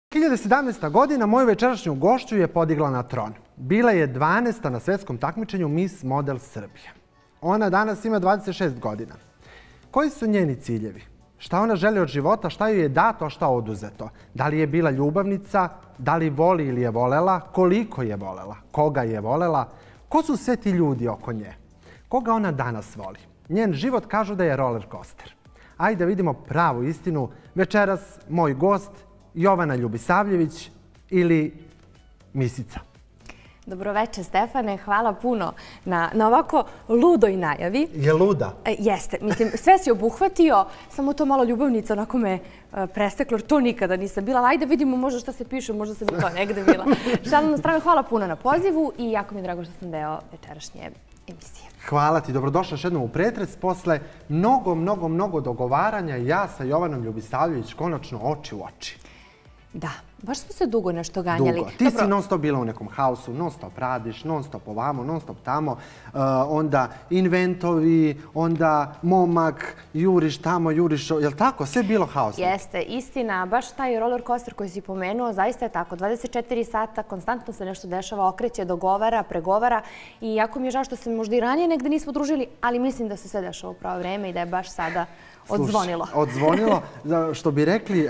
2017. godina moju večerašnju gošću je podigla na tron. Bila je 12. na svetskom takmičenju Miss Model Srbije. Ona danas ima 26 godina. Koji su njeni ciljevi? Šta ona želi od života, šta joj je dato, a šta oduzeto? Da li je bila ljubavnica, da li voli ili je volela, koliko je volela, koga je volela, ko su sve ti ljudi oko nje? Koga ona danas voli? Njen život kažu da je roller coaster. Ajde da vidimo pravu istinu. Večeras moj gost Jovana Ljubisavljević ili Misica. Dobroveče, Stefane. Hvala puno na ovako ludoj najavi. Je luda? Jeste. Mislim, sve si obuhvatio, samo to malo ljubavnica onako me presteklo, jer to nikada nisam bila. Ajde vidimo možda šta se piše, možda sam i to negde bila. Šalim na stranu, hvala puno na pozivu i jako mi je drago što sam deo večerašnje emisije. Hvala ti, dobrodošla još jednom u pretres. Posle mnogo dogovaranja ja sa Jovanom Ljubisavljević konačno oči u oči. Da, baš smo se dugo nešto ganjali. Dugo. Ti si non stop bila u nekom haosu, non stop radiš, non stop ovamo, non stop tamo. Onda inventovi, onda momak, juriš tamo, juriš... Jel' tako? Sve je bilo haosno. Jeste, istina. Baš taj roller coaster koji si pomenuo, zaista je tako. 24 sata, konstantno se nešto dešava, okreće, dogovara, pregovara. I jako mi je žao što se možda i ranije negde nismo družili, ali mislim da se sve dešava u pravo vreme i da je baš sada odzvonilo. Odzvonilo, što bi rekli,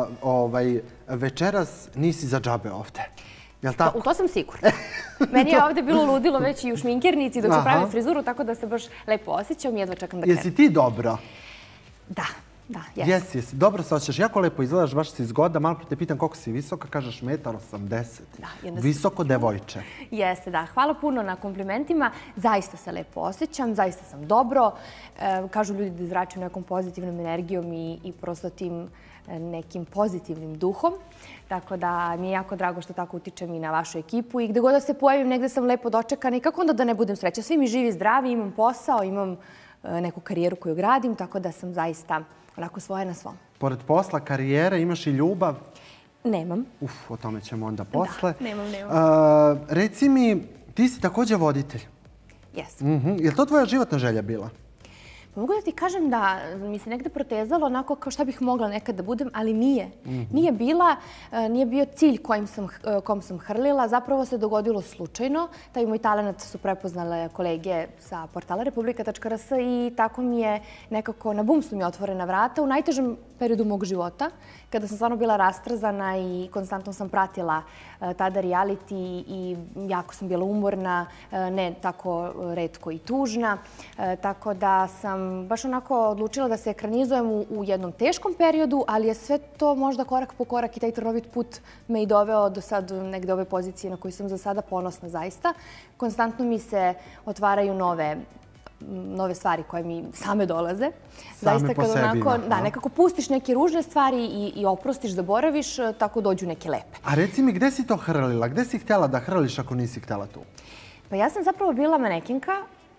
večeras nisi za džabe ovde. Jel' tako? U to sam sigurna. Meni je ovde bilo ludilo već i u šminkernici dok se pravi frizuru, tako da se baš lepo osjećam i jedva čekam da krenem. Jesi ti dobro? Da, jesam. Jesi. Dobro se osjećaš, jako lepo izgledaš, baš si zgodna. Malo pre te pitam koliko si visoka, kažeš 1,80 m. Visoko devojče. Jeste, da. Hvala puno na komplimentima. Zaista se lepo osjećam, zaista sam dobro. Kažu ljudi da zračim nekom pozitivnom energijom i prosto tim nekim pozitivnim duhom. Tako da mi je jako drago što tako utičem i na vašu ekipu i gde god da se pojavim, negde sam lepo dočekana i kako onda da ne budem sreća. Svi mi živi, zdravi, imam posao, imam neku karijeru koju gradim, tako da sam zaista onako svoja na svom. Pored posla, karijere, imaš i ljubav? Nemam. O tome ćemo onda posle. Da, nemam. Reci mi, ti si također voditelj. Jesam. Je li to tvoja životna želja bila? Mogu da ti kažem da mi se negde protezalo onako kao šta bih mogla nekad da budem, ali nije. Nije bila, nije bio cilj kom sam hrlila. Zapravo se dogodilo slučajno. Taj moj talenat su prepoznale kolege sa portala republika.rs i tako mi je nekako na bum su mi otvorena vrata u najtežem periodu mog života, kada sam stvarno bila rastrzana i konstantno sam pratila tada reality i jako sam bila umorna, ne tako retko i tužna. Tako da sam baš onako odlučila da se ekranizujem u jednom teškom periodu, ali je sve to možda korak po korak i taj trnovit put me i doveo do sad negde ove pozicije na koju sam za sada ponosna zaista. Konstantno mi se otvaraju nove stvari koje mi same dolaze. Same po sebi. Da, nekako pustiš neke ružne stvari i oprostiš, zaboraviš, tako dođu neke lepe. A reci mi, gde si to hrlila? Gde si htjela da hrliš ako nisi htjela tu? Pa ja sam zapravo bila manekinka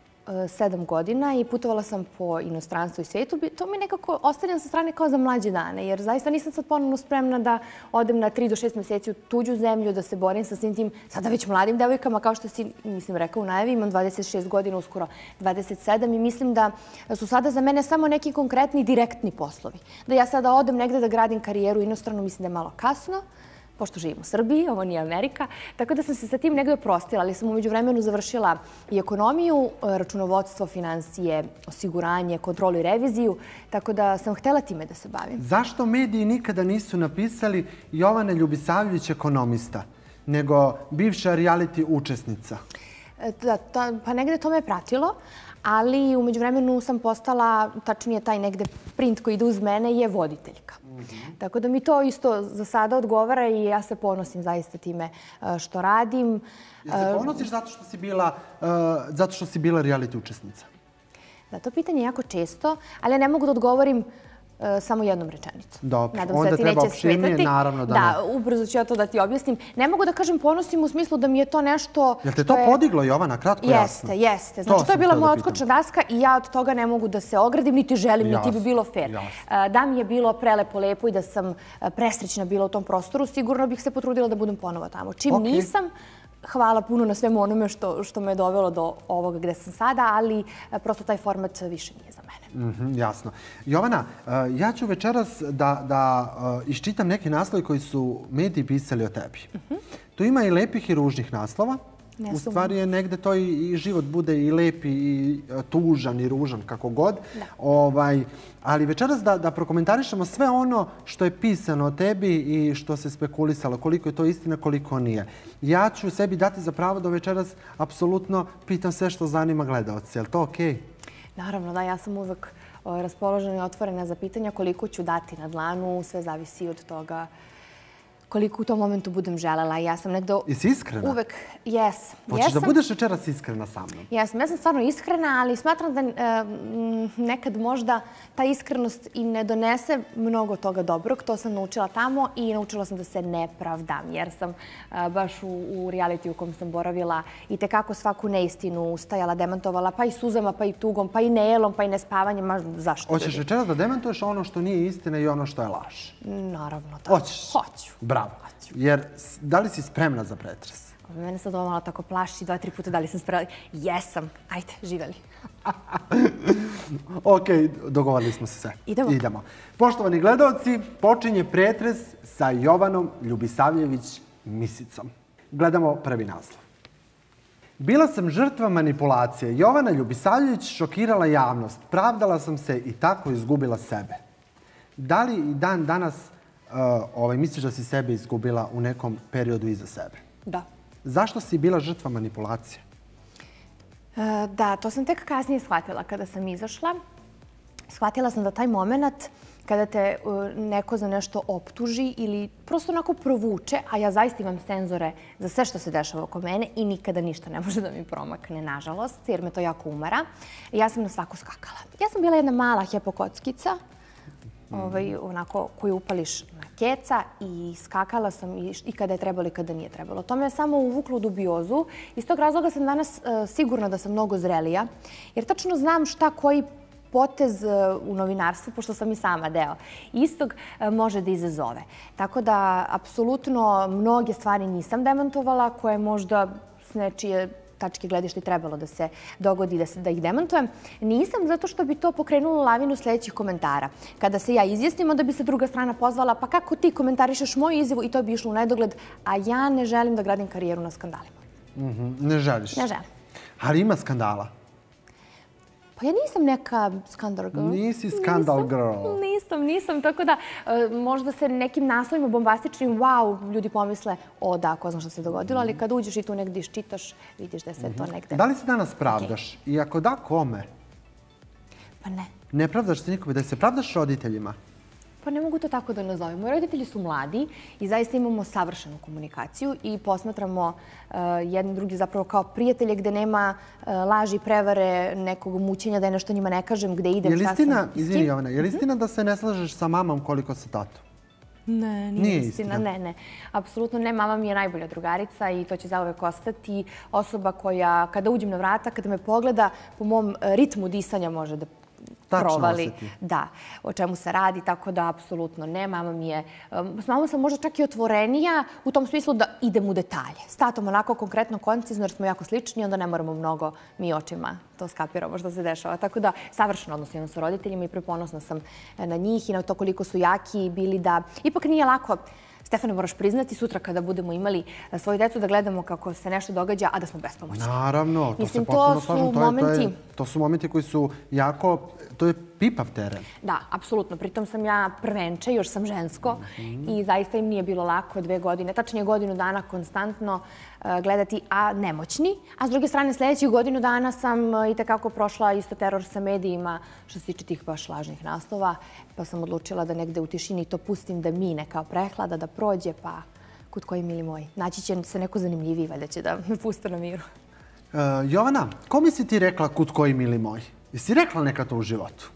7 godina i putovala sam po inostranstvu i svijetu. To mi nekako ostavljam sa strane kao za mlađe dane, jer zaista nisam sad ponovno spremna da odem na 3 do 6 mjeseci u tuđu zemlju, da se borim sa svim tim sada već mladim devojkama, kao što si, mislim, rekao u najavi, imam 26 godina, uskoro 27 i mislim da su sada za mene samo neki konkretni direktni poslovi. Da ja sada odem negde da gradim karijeru inostrano, mislim da je malo kasno, pošto živim u Srbiji, ovo nije Amerika, tako da sam se sa tim negdje oprostila, ali sam umeđu vremenu završila i ekonomiju, računovodstvo, financije, osiguranje, kontrolu i reviziju, tako da sam htjela time da se bavim. Zašto mediji nikada nisu napisali Jovana Ljubisavljević ekonomista, nego bivša reality učesnica? Pa negde to me pratilo, ali umeđu vremenu sam postala, tačnije taj negde print koji ide uz mene, je voditeljka. Tako da mi to isto za sada odgovara i ja se ponosim zaista time što radim. Jel se ponosiš zato što si bila reality učesnica? Da, to pitanje je jako često, ali ja ne mogu da odgovorim samo jednom rečenicom. Dobro, onda treba opširnije, naravno da ne. Da, ubrzo ću ja to da ti objasnim. Ne mogu da kažem ponosim u smislu da mi je to nešto... Jel te to podiglo, Jovana, kratko jasno? Jeste. Znači, to je bila moja odskočna daska i ja od toga ne mogu da se ogradim, niti želim, niti bi bilo fair. Da mi je bilo prelepo, lepo i da sam presrećna bila u tom prostoru, sigurno bih se potrudila da budem ponovo tamo. Čim nisam, hvala puno na svemu onome što me je dovelo do ovoga gde sam sada, ali prosto taj format više nije za mene. Jasno. Jovana, ja ću večeras da iščitam neke naslove koji su mediji pisali o tebi. Tu ima i lepih i ružnih naslova. U stvari je negde to i život bude i lep i tužan i ružan, kako god. Ali večeras da prokomentarišemo sve ono što je pisano o tebi i što se spekulisalo, koliko je to istina, koliko nije. Ja ću sebi dati za pravo da večeras apsolutno pitam sve što zanima gledaoci. Je li to okej? Naravno, da. Ja sam uvek raspoložena i otvorena za pitanja koliko ću dati na dlanu. Sve zavisi od toga koliko u tom momentu budem želela. Ja sam negde... Jesi iskrena? Uvek, jesam. Hoćeš da budeš večeras iskrena sa mnom? Jesam. Ja sam stvarno iskrena, ali smatram da nekad možda ta iskrenost i ne donese mnogo toga dobrog. To sam naučila tamo i naučila sam da se ne pravdam, jer sam baš u realitiju u kom sam boravila i tekako svaku neistinu ustajala, demantovala, pa i suzama, pa i tugom, pa i nejelom, pa i nespavanjem. Zašto? Hoćeš večeras da demantuješ ono što nije istina i ono što je laž? Naravno, da. Hoćeš? Hoću. Bravo. Jer da li si spremna za pretres? Mene sad ovo malo tako plaši 2-3 puta da li sam spremna. Jesam. Ajde, živeli. Okej, dogovorili smo se sve. Idemo. Poštovani gledaoci, počinje pretres sa Jovanom Ljubisavljević-Misicom. Gledamo prvi naslov. Bila sam žrtva manipulacije. Jovana Ljubisavljević šokirala javnost. Pravdala sam se i tako izgubila sebe. Da li i dan danas misliš da si sebe izgubila u nekom periodu iza sebe? Da. Zašto si bila žrtva manipulacije? Da, to sam tek kasnije shvatila kada sam izašla. Shvatila sam da taj moment kada te neko za nešto optuži ili prosto onako provuče, a ja zaista imam senzore za sve što se dešava oko mene i nikada ništa ne može da mi promakne, nažalost, jer me to jako umara. Ja sam na svaku skakala. Ja sam bila jedna mala hepokockica, onako koju upališ na keca i skakala sam i kada je trebalo i kada nije trebalo. To me je samo uvuklo u dubiozu. Iz tog razloga sam danas sigurna da sam mnogo zrelija, jer tačno znam šta koji potez u novinarstvu, pošto sam i sama deo istog, može da izazove. Tako da, apsolutno, mnoge stvari nisam demantovala, koje možda s nečije tačke gledišta i trebalo da se dogodi da ih demantujem. Nisam zato što bi to pokrenulo lavinu sledećih komentara. Kada se ja izjasnim, onda bi se druga strana pozvala, pa kako ti komentarišeš moju izjavu, i to bi išlo u nedogled, a ja ne želim da gradim karijeru na skandalima. Ne želiš? Ne želim. Ali ima skandala? Pa ja nisam neka skandal girl. Nisi skandal girl. Nisam. Tako da možda se nekim naslovima bombastičnim, wow, ljudi pomisle, o da, ko zna što se dogodilo, ali kad uđeš i tu negdje iščitaš, vidiš da je sve to negde. Da li se danas pravdaš? I ako da, kome? Pa ne. Ne pravdaš se nikome? Da se pravdaš roditeljima? Pa ne mogu to tako da nazovem. Moji roditelji su mladi i zaista imamo savršenu komunikaciju i posmatramo jedni drugi zapravo kao prijatelje gde nema laži, prevare, nekog mučenja, da je nešto njima ne kažem, gde idem, šta sam. Izvini Jovana, je li istina da se ne slažeš sa mamom koliko sa tatom? Ne, nije istina. Ne. Apsolutno ne. Mama mi je najbolja drugarica i to će zauvek ostati. Osoba koja, kada uđem na vrata, kada me pogleda, po mom ritmu disanja može da provali. Da, o čemu se radi, tako da apsolutno ne. Mama mi je, s mamom sam možda čak i otvorenija u tom smislu da idem u detalje. S tatom onako konkretno, koncizno, jer smo jako slični, onda ne moramo mnogo mi očima to skapiramo što se dešava. Tako da savršeno odnos imam sa roditeljima i preponosna sam na njih i na to koliko su jaki bili da... Ipak nije lako, Stefane, moraš priznati sutra kada budemo imali svoju decu da gledamo kako se nešto događa, a da smo bespomoćni. Naravno, to se potpuno slažem. To su momenti koji su jako... To je pipav teren. Da, apsolutno. Pritom sam ja prvenče, još sam žensko i zaista im nije bilo lako 2 godine, tačnije godinu dana konstantno gledati, a nemoćni. A s druge strane, sljedećih godinu dana sam i tekako prošla isto teror sa medijima što se tiče tih baš lažnih naslova, pa sam odlučila da negde u tišini to pustim da mine kao prehlada, da prođe, pa kud koji mili moji. Naći će se neko zanimljiviji, valjda će da me puste na miru. Jovana, kome si ti rekla kud koji mili moji? Jesi rekla nekad to u životu?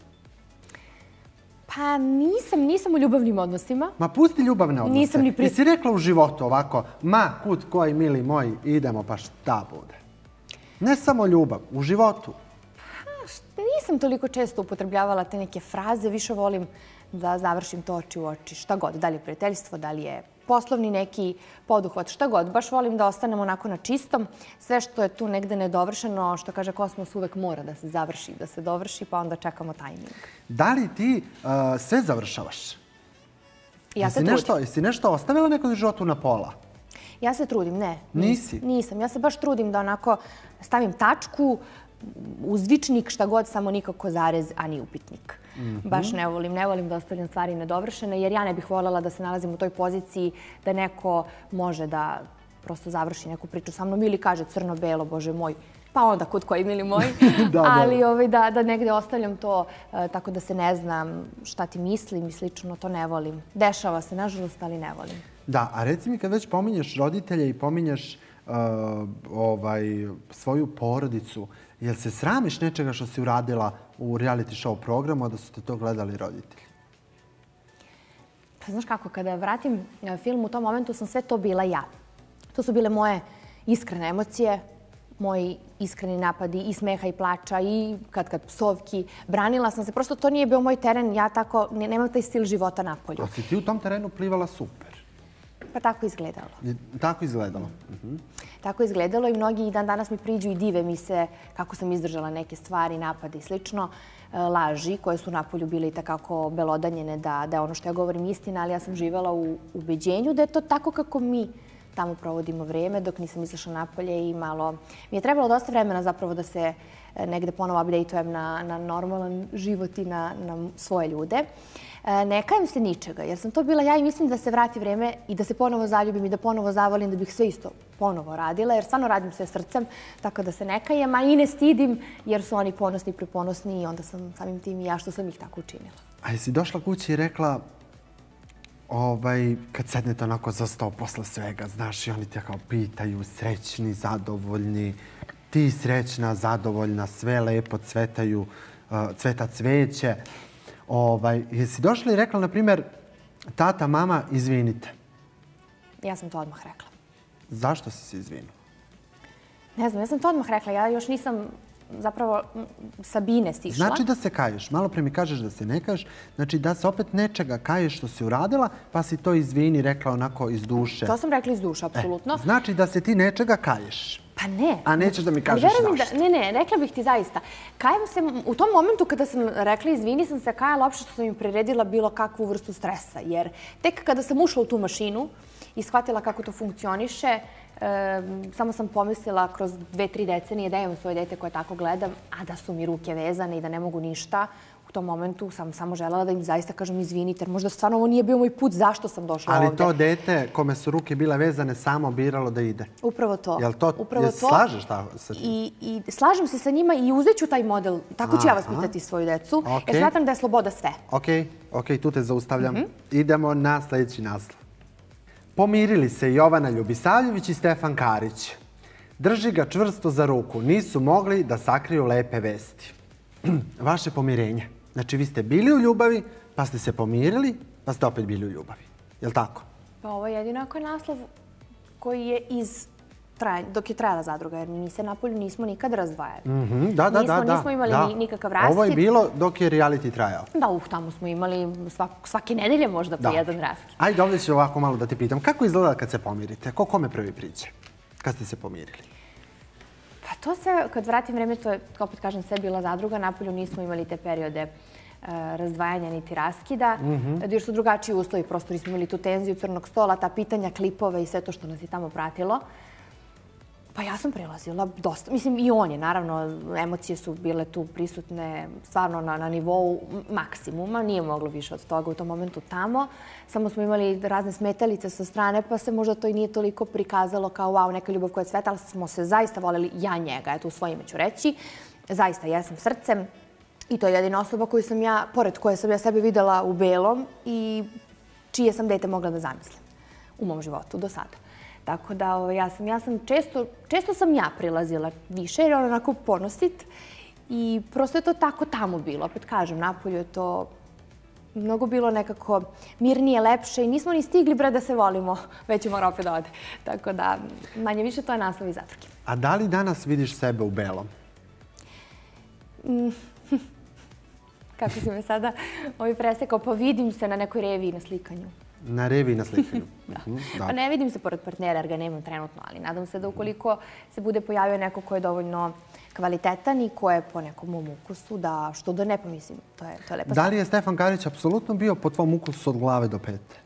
Pa nisam u ljubavnim odnosima. Ma pusti ljubavne odnose. Nisam ni Jesi rekla u životu ovako, ma kud koji mili moji, idemo pa šta bude? Ne samo ljubav, u životu. Nisam toliko često upotrebljavala te neke fraze, više volim da završim to oči u oči, šta god, da li je prijateljstvo, da li je poslovni neki poduhvat, šta god. Baš volim da ostanem onako na čistom. Sve što je tu negde nedovršeno, što kaže Kosmos, uvek mora da se završi, da se dovrši, pa onda čekamo tajming. Da li ti sve završavaš? Ja se trudim. Jesi nešto ostavila nekog životu na pola? Ja se trudim, ne. Nisi? Nisam. Ja se baš trudim da onako stavim tačku, uzvičnik, šta god, samo nikako zarez, a ni upitnik. Baš ne volim da ostavljam stvari nedovršene, jer ja ne bih voljela da se nalazim u toj poziciji da neko može da prosto završi neku priču sa mnom ili kaže crno-belo, bože moj, pa onda kod koji mili moji. Ali da negde ostavljam to tako da se ne znam šta ti mislim i slično, to ne volim. Dešava se, nažalost, ali ne volim. Da, a reci mi kad već pominješ roditelje i pominješ svoju porodicu, jel se sramiš nečega što si uradila u reality show programu, a da su te to gledali roditelji? Pa znaš kako, kada vratim film, u tom momentu sam sve to bila ja. To su bile moje iskrene emocije, moji iskreni napadi i smeha i plača i kad psovki. Branila sam se, prosto to nije bio moj teren, ja tako, nemam taj stil života napolju. A si ti u tom terenu plivala super? Pa tako izgledalo. Tako izgledalo? Tako izgledalo i mnogi dan danas mi priđu i dive mi se kako sam izdržala neke stvari, napade i slično. Laži koje su napolju bile i takako belodanjene da je ono što ja govorim istina, ali ja sam živjela u ubeđenju da je to tako kako mi tamo provodimo vreme dok nisam izašla napolje i malo mi je trebalo dosta vremena zapravo da se negde ponovo updateujem na normalan život i na svoje ljude. Ne kajem se ničega, jer sam to bila ja i mislim da se vrati vreme i da se ponovo zaljubim i da ponovo zavolim, da bih sve isto ponovo radila, jer stvarno radim sve srcem, tako da se ne kajem, a i ne stidim, jer su oni ponosni i preponosni i onda sam samim tim i ja što sam ih tako učinila. A jesi došla kući i rekla, kad sednete onako za sto posle svega, znaš, i oni te kao pitaju, srećni, zadovoljni, ti srećna, zadovoljna, sve lepo cvetaju, cveta cveće. Jesi došla i rekla, na primjer, tata, mama, izvinite? Ja sam to odmah rekla. Zašto si se izvinila? Ne znam, ja sam to odmah rekla. Ja još nisam zapravo Sabine stišla. Znači da se kaješ. Malo pre mi kažeš da se ne kaješ. Znači da se opet nečega kaješ što si uradila, pa si to izvini rekla onako iz duše. To sam rekla iz duše, apsolutno. Znači da se ti nečega kaješ. Pa ne. A nećeš da mi kažeš zašto? Ne, rekla bih ti zaista. Kajem se, u tom momentu kada sam rekla izvini, sam se kajala uopšte što sam im priredila bilo kakvu vrstu stresa. Jer tek kada sam ušla u tu mašinu i shvatila kako to funkcioniše, samo sam pomislila kroz 2-3 decenije da imam svoje dete koje tako gledam, a da su mi ruke vezane i da ne mogu ništa. U tom momentu sam samo želela da im zaista kažem izvinite, jer možda stvarno ovo nije bio moj put, zašto sam došla ovde. Ali to dete kome su ruke bile vezane samo biralo da ide. Upravo to. Jel to? Slažeš sa tim? I slažem se sa njima i uzet ću taj model. Tako ću ja vaspitati svoju decu, jer smatram da je sloboda sve. Ok, tu te zaustavljam. Idemo na sljedeći naslov. Pomirili se Jovana Ljubisavljević i Stefan Karić. Drži ga čvrsto za ruku. Nisu mogli da sakriju lepe vesti. Vaše pomirenje. Znači, vi ste bili u ljubavi, pa ste se pomirili, pa ste opet bili u ljubavi. Je li tako? Pa ovo je jedino ako je naslov koji je dok je trajala zadruga, jer mi se napolju nismo nikad razdvajali. Nismo imali nikakav raskid. Ovo je bilo dok je reality trajao. Da, tamo smo imali svake nedelje možda po jedan raskid. Ajde, ovdje ću ovako malo da ti pitam. Kako izgleda kad se pomirite? Ko kome prvi priđe? Kad ste se pomirili? Pa to se, kad vratim vreme, to je, opet kažem, sve bila zadruga. Napolju nismo imali te periode razdvajanja niti raskida, jer su drugačiji uslovi, prosto nismo imali tu tenziju crnog stola, ta pitanja, klipove i sve to što nas je tamo pratilo. Pa ja sam prelazila dosta. Mislim, i on je, naravno, emocije su bile tu prisutne stvarno na nivou maksimuma. Nije moglo više od toga u tom momentu tamo. Samo smo imali razne smetalice sa strane, pa se možda to i nije toliko prikazalo kao wow, neka ljubav koja je cveta, ali smo se zaista voljeli, ja njega, eto u svoje ime ću reći. Zaista, jesam srcem. I to je jedina osoba koju sam ja, pored koje sam ja sebe videla u belom i čije sam dete mogla da zamislim u mom životu do sada. Tako da ja sam često sam ja prilazila više jer je on onako ponosit i prosto je to tako tamo bilo. Opet kažem, napolju je to mnogo bilo nekako mirnije, lepše i nismo ni stigli bre da se volimo, već je mora opet da ode. Tako da manje više to je naslov iz zadruge. A da li danas vidiš sebe u belom? Kako si me sada presekao, pa vidim se na nekoj reviji na slikanju. Na revi i na slikanju. Pa ne vidim se pored partnera jer ga nemam trenutno, ali nadam se da ukoliko se bude pojavio neko ko je dovoljno kvalitetan i ko je po nekom mom ukusu, da što da ne pomislim, to je lepa stvar. Da li je Stefan Karić apsolutno bio po tvom ukusu od glave do pete?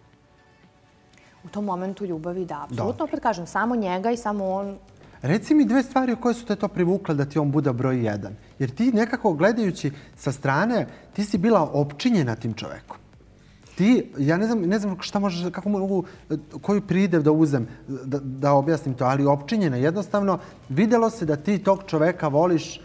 U tom momentu ljubavi, da, apsolutno, opet kažem, samo njega i samo on. Reci mi dve stvari koje su te to privukle da ti on bude broj 1. Jer ti nekako gledajući sa strane, ti si bila opčinjena tim čovekom. Ti, ja ne znam šta možeš, kako mogu, koju pridev da uzem, da objasnim to, ali opčinjena. Jednostavno, videlo se da ti tog čoveka voliš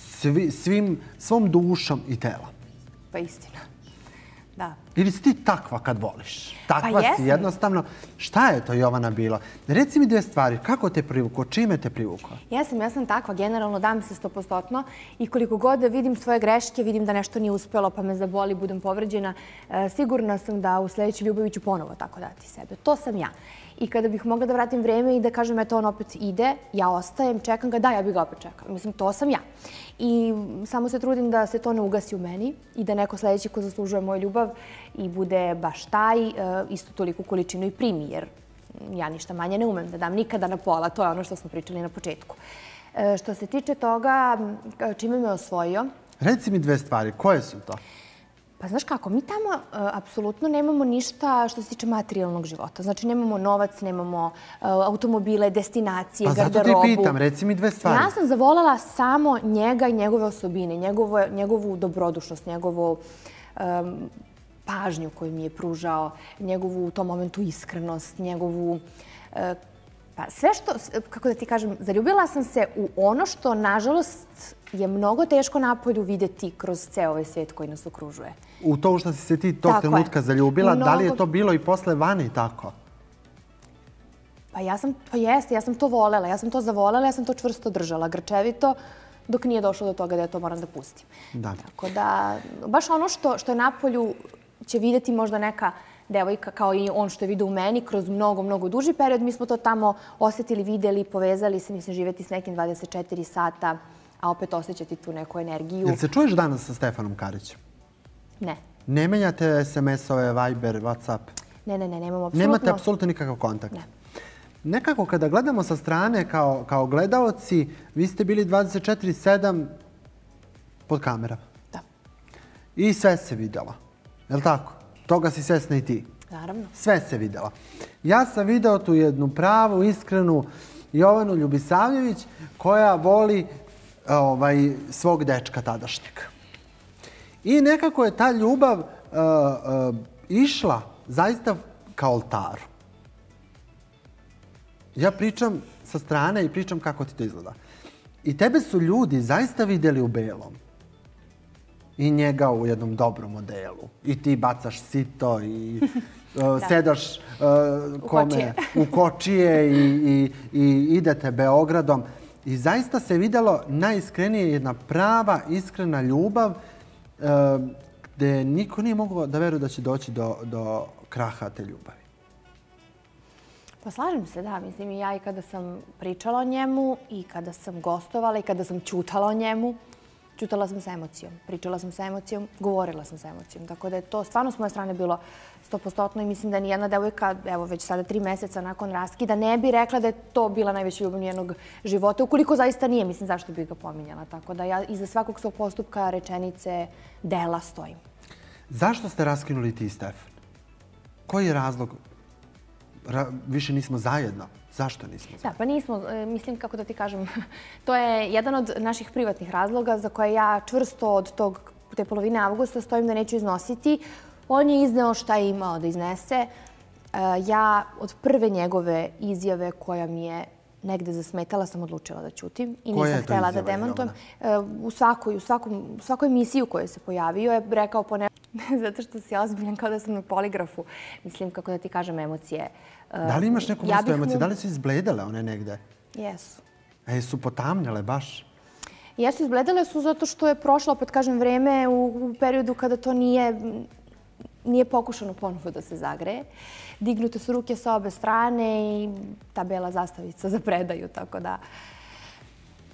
svom dušom i telom. Pa istina. Da. Ili si ti takva kad voliš? Takva si jednostavno. Šta je to, Jovana, bilo? Reci mi dve stvari. Kako te privuklo? Čime te privuklo? Ja sam takva. Generalno dam se 100% i koliko god da vidim svoje greške, vidim da nešto nije uspelo pa me zaboli, budem povređena, sigurna sam da u sljedećoj ljubavi ću ponovo tako dati sebe. To sam ja. I kada bih mogla da vratim vreme i da kažem, eto, on opet ide, ja ostajem, čekam ga, da, ja bih ga opet čekala. Mislim, to sam ja. I samo se trudim da se to ne ugasi u meni i da neko sljedeći ko zaslužuje moju ljubav i bude baš taj, isto toliku količinu i primi, jer ja ništa manje ne umem da dam nikada na pola. To je ono što smo pričali na početku. Što se tiče toga, čime me osvojio? Reci mi dve stvari. Koje su to? Pa znaš kako, mi tamo apsolutno nemamo ništa što se tiče materijalnog života. Znači nemamo novac, nemamo automobile, destinacije, garderobu. Pa zato ti pitam, reci mi dve stvari. Ja sam zavoljela samo njega i njegove osobine, njegovu dobrodušnost, njegovu pažnju koju mi je pružao, njegovu u tom momentu iskrenost, njegovu... Pa sve što, kako da ti kažem, zaljubila sam se u ono što, nažalost, je mnogo teško napolju vidjeti kroz ceo ovaj svijet koji nas okružuje. U to što si se ti tog trenutka zaljubila, da li je to bilo i posle vani tako? Pa jeste, ja sam to volela, ja sam to zavolela, ja sam to čvrsto držala, grčevito, dok nije došlo do toga da ja to moram da pustim. Da. Tako da, baš ono što je napolju će vidjeti možda neka devojka kao i on što je vidio u meni kroz mnogo duži period. Mi smo to tamo osjetili, vidjeli, povezali se, mislim, živjeti s nekim 24 sata, a opet osjećati tu neku energiju. Jel se čuješ danas sa Stefanom Karićem? Ne. Ne menjate SMS-ove, Viber, WhatsApp? Ne, nemamo apsolutno. Nemate apsolutno nikakav kontakt? Ne. Nekako kada gledamo sa strane kao gledaoci, vi ste bili 24/7 pod kamerama. Da. I sve se vidjela. Je li tako? Toga si svesna i ti. Naravno. Sve se vidjela. Ja sam video tu jednu pravu, iskrenu Jovanu Ljubisavljević koja voli svog dečka tadašnjeg. I nekako je ta ljubav išla zaista ka oltaru. Ja pričam sa strane i pričam kako ti to izgleda. I tebe su ljudi zaista vidjeli u belom. I njega u jednom dobrom modelu. I ti bacaš sito i sedaš u kočije i idete Beogradom. I zaista se vidjelo najiskrenije jedna prava, iskrena ljubav gdje niko nije mogao da veruje da će doći do kraha te ljubavi. Pa slažem se, da. Mislim, i ja i kada sam pričala o njemu i kada sam gostovala i kada sam ćutala o njemu, ćutala sam sa emocijom, pričala sam sa emocijom, govorila sam sa emocijom. Tako da je to stvarno s moje strane bilo 100% i mislim da nijedna devojka, evo već sada 3 mjeseca nakon raskida, ne bi rekla da je to bila najveća ljubav njenog života. Ukoliko zaista nije, mislim, zašto bih ga pominjala. Tako da ja iza svakog svog postupka, rečenice, dela stojim. Zašto ste raskinuli ti i Stefan? Koji je razlog? Više nismo zajedno. Zašto nismo zajedno? Da, pa nismo. Mislim, kako da ti kažem, to je jedan od naših privatnih razloga za koje ja čvrsto od te polovine avgusta stojim da neću iznositi. On je izneo šta je imao da iznese. Ja od prve njegove izjave koja mi je negde zasmetala sam odlučila da ćutim i nisam htjela da demantujem. U svakoj emisiji u kojoj se pojavio je rekao zato što si ozbiljan kao da sam na poligrafu. Mislim, kako da ti kažem, emocije. Da li imaš neku vrstu emocije? Da li su izbledele one negde? Jesu. Su potamnjale baš? Jesu, izbledele su zato što je prošlo, opet kažem, vreme u periodu kada to nije pokušano ponovo da se zagreje. Dignute su ruke sa obe strane i ta bela zastavica za predaju, tako da...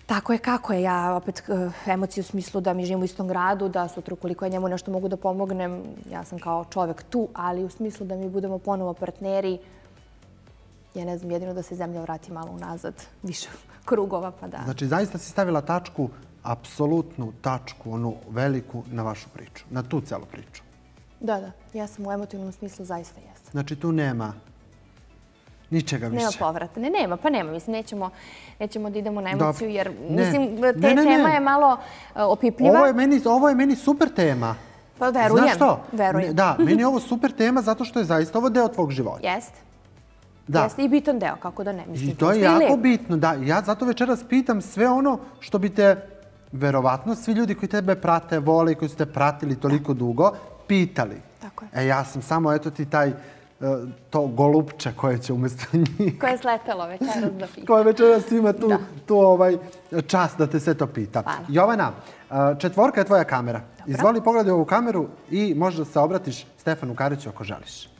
Tako je kako je. Ja opet emociju u smislu da mi živimo u istom gradu, da sutra ukoliko ja njemu nešto mogu da pomognem, ja sam kao čovek tu, ali u smislu da mi budemo ponovo partneri, ja ne znam, jedino da se zemlja vrati malo unazad, više krugova, pa da. Znači, zaista si stavila tačku, apsolutnu tačku, onu veliku, na vašu priču, na tu celu priču. Da. Ja sam u emotivnom smislu zaista jesam. Znači, tu nema ničega više. Nema povrata. Nema. Mislim, nećemo da idemo na emociju, jer, mislim, tema je malo opipljiva. Ovo je meni super tema. Pa verujem. Znaš što? Verujem. Da, meni je ovo super tema zato što je zaista ovo deo tvog života. Jeste. Da. Jeste i bitan deo, kako da ne. Mislim, I to je jako bitno, da. Ja zato večeras pitam sve ono što bi te, verovatno, svi ljudi koji tebe prate, vole i koji su te pratili toliko dugo, pitali. Tako je. Ja sam samo, eto ti taj, to golupče koje će umjesto njih. Koje je sletelo večeras da pita. Koje večeras ima tu čast da te sve to pita. Hvala. Jovana, 4 je tvoja kamera. Dobro. Izvoli, pogledaj ovu kameru i možda se obratiš Stefanu Kariću ako želiš.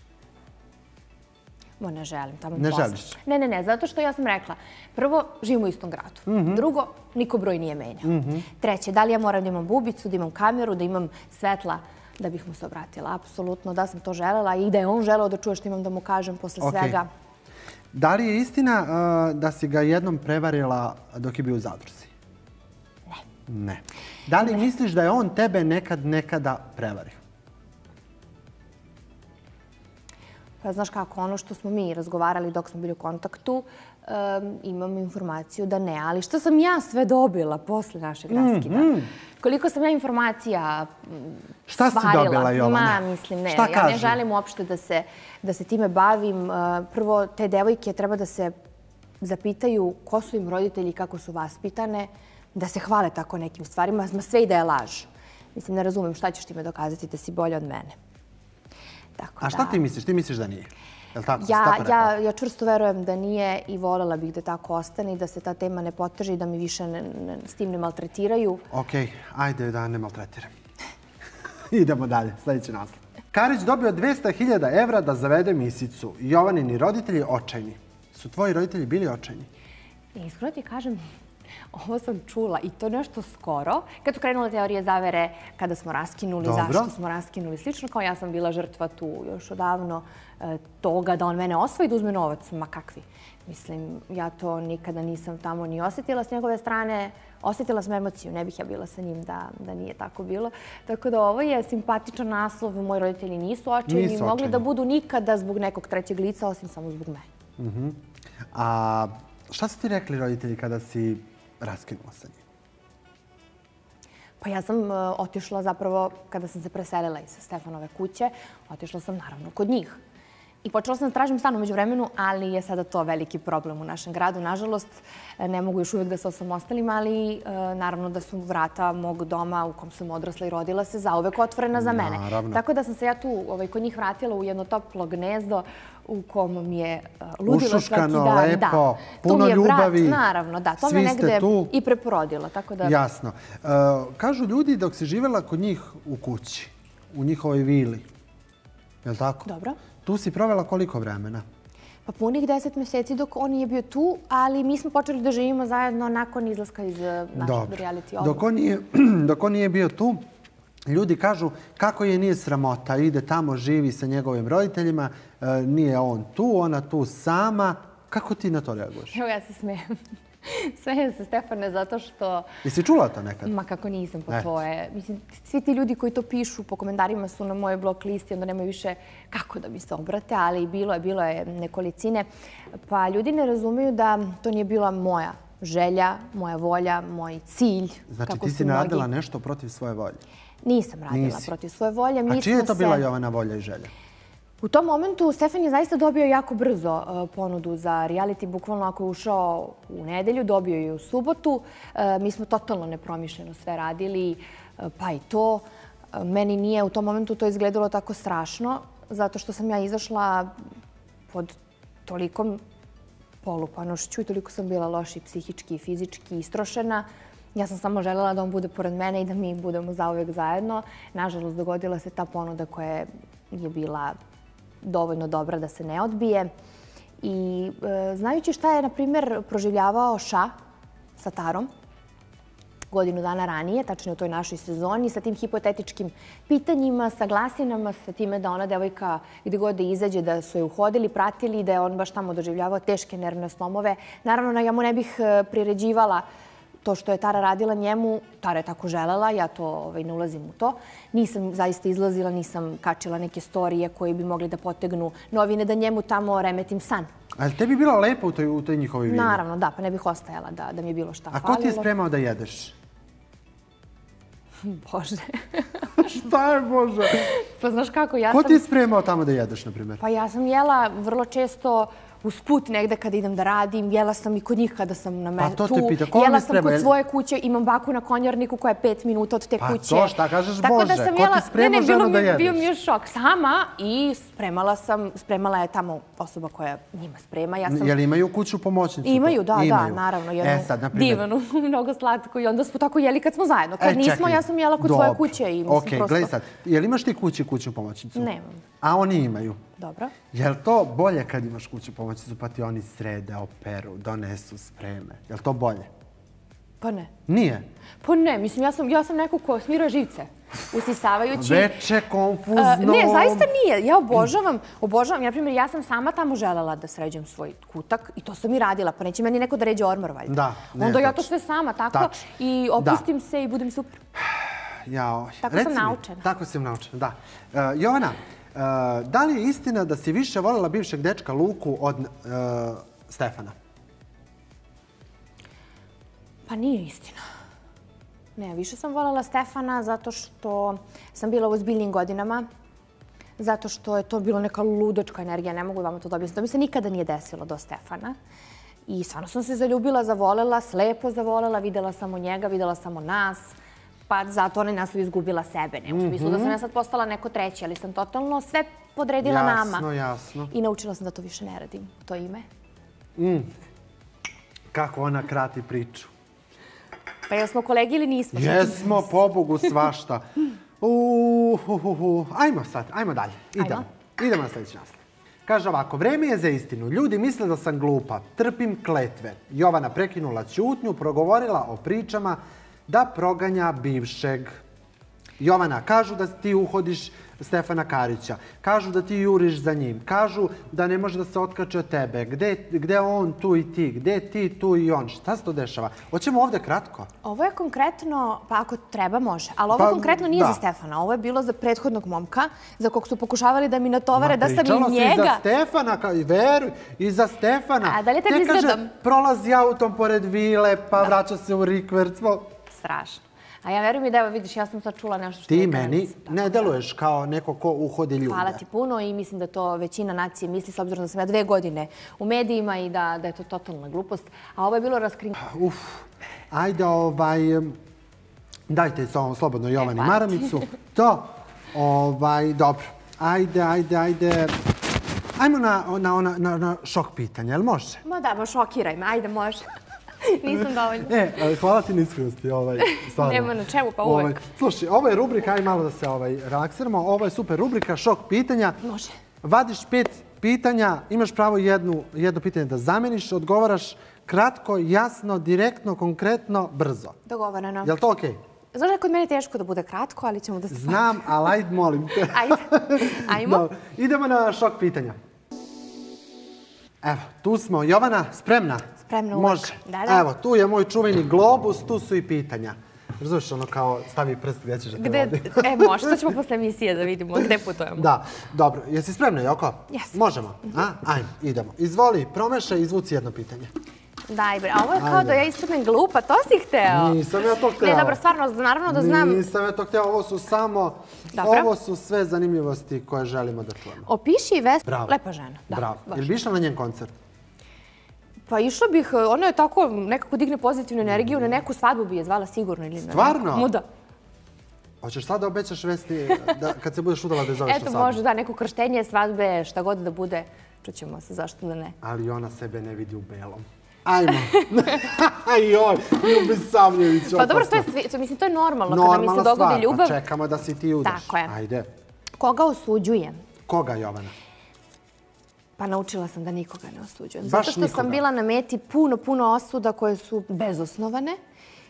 Ne želim. Ne želiš? Ne, zato što ja sam rekla, prvo, živimo u istom gradu. Drugo, niko broj nije menjao. Treće, da li ja moram da imam bubicu, da imam kameru, da imam svetla, da bih mu se obratila. Apsolutno, da sam to želela i da je on želeo da čuje što imam da mu kažem posle svega. Da li je istina da si ga jednom prevarila dok je bio u zadruzi? Ne. Da li misliš da je on tebe nekada prevario? Pa znaš kako, ono što smo mi razgovarali dok smo bili u kontaktu, imam informaciju da ne. Ali što sam ja sve dobila posle našeg raskida? Koliko sam ja informacija svarila? Šta si dobila, Jovana? Mislim, ne. Ja ne želim uopšte da se time bavim. Prvo, te devojke treba da se zapitaju ko su im roditelji i kako su vaspitane, da se hvale tako nekim stvarima, sve i da je laž. Mislim, ne razumem šta ćeš time dokazati da si bolja od mene. A šta ti misliš? Ti misliš da nije? Ja čvrsto verujem da nije i voljela bih da tako ostane i da se ta tema ne poteže i da mi više s tim ne maltretiraju. Okej, ajde da ne maltretiram. Idemo dalje, sljedeći naslov. Karić dobio 200.000 evra da zavede misicu. Jovanini roditelji očajni. Su tvoji roditelji bili očajni? Iskreno ti kažem, ovo sam čula i to nešto skoro. Kad su krenule teorije zavere, kada smo raskinuli, zašto smo raskinuli, slično kao ja sam bila žrtva tu još odavno toga da on mene osvoji, da uzme novac. Ma kakvi. Mislim, ja to nikada nisam tamo ni osjetila s njegove strane. Osjetila sam emociju, ne bih ja bila sa njim da nije tako bilo. Tako da ovo je simpatičan naslov. Moji roditelji nisu očajni, mogli da budu nikada zbog nekog trećeg lica, osim samo zbog mene. A šta su ti rekli roditelji kada si raskinula sa njim? Pa ja sam otišla zapravo, kada sam se preselila iz Stefanove kuće, otišla sam naravno kod njih. I počela sam da tražim stan umeđu vremenu, ali je sada to veliki problem u našem gradu. Nažalost, ne mogu još uvijek da se osamostalim, ali naravno da su vrata mog doma u kom sam odrasla i rodila se zauvek otvorena za mene. Tako da sam se ja tu kod njih vratila u jedno toplo gnezdo u kom mi je ludilo svaki dan. Ušuškano, lepo, puno ljubavi. Naravno, da. To me negde i preporodilo. Jasno. Kažu ljudi dok si živjela kod njih u kući, u njihovoj vili. Je li tako? Dobro. Tu si provela koliko vremena? Pa punih 10 mjeseci dok on nije bio tu, ali mi smo počeli da živimo zajedno nakon izlaska iz našeg reality odnosa. Dok on nije bio tu, ljudi kažu kako je nije sramota, ide tamo, živi sa njegovim roditeljima, nije on tu, ona tu sama. Kako ti na to reaguješ? Evo, ja se smijem. Smijem se, Stefane, zato što... Jesi čula to nekad? Ma kako nisam po tvoje. Mislim, svi ti ljudi koji to pišu po komentarima su na mojoj blog listi, onda nemaju više kako da mi se obrate, ali bilo je nekolicine. Pa ljudi ne razumiju da to nije bila moja želja, moja volja, moj cilj. Znači ti si radila nešto protiv svoje volje? Nisam radila protiv svoje volje. A čija je to bila Jovana volja i želja? U tom momentu Stefan je zaista dobio jako brzo ponudu za reality. Bukvalno ako je ušao u nedelju, dobio je u subotu. Mi smo totalno nepromišljeno sve radili, pa i to. Meni nije u tom momentu to izgledalo tako strašno, zato što sam ja izašla pod tolikom polupanošću i toliko sam bila loši psihički i fizički istrošena. Ja sam samo želela da on bude pored mene i da mi budemo zauvek zajedno. Nažalost, dogodila se ta ponuda koja je bila dovoljno dobra da se ne odbije. I znajući šta je, na primjer, proživljavao Ša sa Tarom, godinu dana ranije, tačnije u toj našoj sezoni, sa tim hipotetičkim pitanjima, sa glasinama, sa time da ona devojka gde god da izađe, da su je uhodili, pratili, da je on baš tamo doživljavao teške nervne slomove. Naravno, ja mu ne bih priređivala to što je Tara radila njemu. Tara je tako želela, ja to ne ulazim u to. Nisam zaista izlazila, nisam kačila neke storije koje bi mogli da potegnu novine, da njemu tamo remetim san. Ali tebi je bilo lepo u toj njihovoj vili? Naravno, da, pa ne bih ostajala da mi je bilo šta falilo. A ko ti je spremao da jedeš? Bože. Šta je Bože? Pa znaš kako, Ko ti je spremao tamo da jedeš, na primjer? Pa ja sam jela vrlo često usput negde kada idem da radim. Jela sam i kod njih kada sam na metu. Pa to te pita, ko vam je Jela sam spremao? kod svoje kuće, imam baku na konjarniku koja je 5 minuta od te kuće. Pa to, šta kažeš Tako Bože? da sam Ko jela... ti spremao ženu da jedeš? Bio mi je šok. Sama i spremala je tamo osoba koja njima sprema. Jel imaju kuću pomoćnicu? Imaju, da, naravno. Sad, na primjer... Divanu, mnogo slatko. I onda smo tako jeli kad smo zajedno. Kad nismo, ja sam jela kod svoje kuće. Okej, gledaj sad. Jel imaš ti kućnu pomoćnicu? Nemam. A oni imaju? Dobro. Jel to bolje kad imaš kuću pomoćnicu pa ti oni srede, operu, donesu, spreme? Jel to bolje? Pa ne. Nije? Pa ne, mislim, ja sam neko ko smiruje živce, usisavajući... Veče, konfuzno... Ne, zaista nije. Ja obožavam. Na primjer, ja sam sama tamo želela da sređujem svoj kutak i to sam i radila. Pa neće meni neko da ređe ormar, valjda. Da, ne, onda ja to sve sama, tako, i opustim se i budem super. Tako sam naučena. Tako sam naučena, da. Jovana, da li je istina da si više voljela bivšeg dečka Luku od Stefana? Pa nije istina. Ne, više sam voljela Stefana zato što sam bila u ozbiljnim godinama, zato što je to bilo neka ludačka energija, ne mogu vama to dobiti. To mi se nikada nije desilo do Stefana. I stvarno sam se zaljubila, zavolela, slepo zavolela, videla sam o njega, videla sam o nas. Pa zato ona nas izgubila sebe. Ne u smislu da sam ja sad postala neko treći, ali sam totalno sve podredila nama. Jasno, jasno. I naučila sam da to više ne radim, to ime. Kako ona krati priču. Pa jesmo kolegi ili nismo? Jesmo, pobogu, svašta. Ajmo dalje. Idemo na sljedeći naslov. Kaže ovako, vreme je za istinu. Ljudi misle da sam glupa. Trpim kletve. Jovana prekinula ćutnju, progovorila o pričama da proganja bivšeg. Jovana, kažu da ti uhodiš Stefana Karića. Kažu da ti juriš za njim. Kažu da ne može da se otkače od tebe. Gde on, tu i ti? Gde ti, tu i on? Šta se to dešava? Hoćemo ovdje kratko? Ovo je konkretno, pa ako treba može, ali ovo konkretno nije za Stefana. Ovo je bilo za prethodnog momka, za kog su pokušavali da mi natovare da sam i njega... Pričala si i za Stefana, veruj, i za Stefana. A da li tebi izgledam? Kaže, prolazi autom pored vile, pa vraća se u rikverc. Strašno. A ja verujem i da, evo vidiš, ja sam sad čula nešto što... Ti meni ne deluješ kao neko ko uhodi ljude. Hvala ti puno i mislim da to većina nacije misli, s obzirom da sam ja 2 godine u medijima i da je to totalna glupost. A ovo je bilo raskrinkano. Ajde, dajte slobodno Jovani maramicu. To, dobro. Ajde. Ajmo na šok pitanja, jel može? Ma da, šokiraj me, ajde, može. Nisam dovoljno. Hvala ti na iskrenosti. Nema na čemu, pa uvek. Slušaj, ovo je rubrika, aj malo da se relaksiramo. Ovo je super rubrika, šok pitanja. Može. Vadiš 5 pitanja, imaš pravo jedno pitanje da zameniš, odgovaraš kratko, jasno, direktno, konkretno, brzo. Dogovoreno. Je li to okej? Znaš da je kod mene teško da bude kratko, ali ćemo da se... Znam, ali ajde, molim te. Ajmo. Idemo na šok pitanja. Evo, tu smo. Jovana, spremna? Spremna uvek. Može. Da. Evo, tu je moj čuveni globus, tu su i pitanja. Razumiješ, ono kao stavi prst gdje ćeš da te vodi. Može, to ćemo posle emisije da vidimo gde putujemo. Da, dobro. Jesi spremna, Joko? Jesam. Možemo? Ajmo, idemo. Izvoli, promešaj, izvuci jedno pitanje. Daj, bre, a ovo je kao da ja ispadnem glupa, to si hteo? Nisam ja to hteo. Ne, dobro, stvarno, naravno da znam... Nisam ja to hteo, ovo su sve zanimljivosti koje želimo da čujemo. Opiši Vesnu, lepa žena. Bravo. Jel bi išla na njen koncert? Pa išla bih, ona je tako nekako digne pozitivnu energiju, na neku svadbu bi je zvala sigurno. Stvarno? Da. Hoćeš sad da obećaš Vesni kad se budeš udala da je zoveš na svadbu? Eto, može, da, neko krštenje, svadbe, šta god da bude, čućemo se, zašto da ne. Ali ona sebe ne vidi u belom. Ajmo. Joj, Ljubi Savljević. Pa dobro, to je normalno kada mi se dogodi ljubav. Normalna stvar, pa čekamo da si ti udaš. Tako je. Ajde. Koga osuđujem? Koga, Jovana? Pa naučila sam da nikoga ne osuđujem. Baš zato što nikoga? Sam bila na meti puno osuda koje su bezosnovane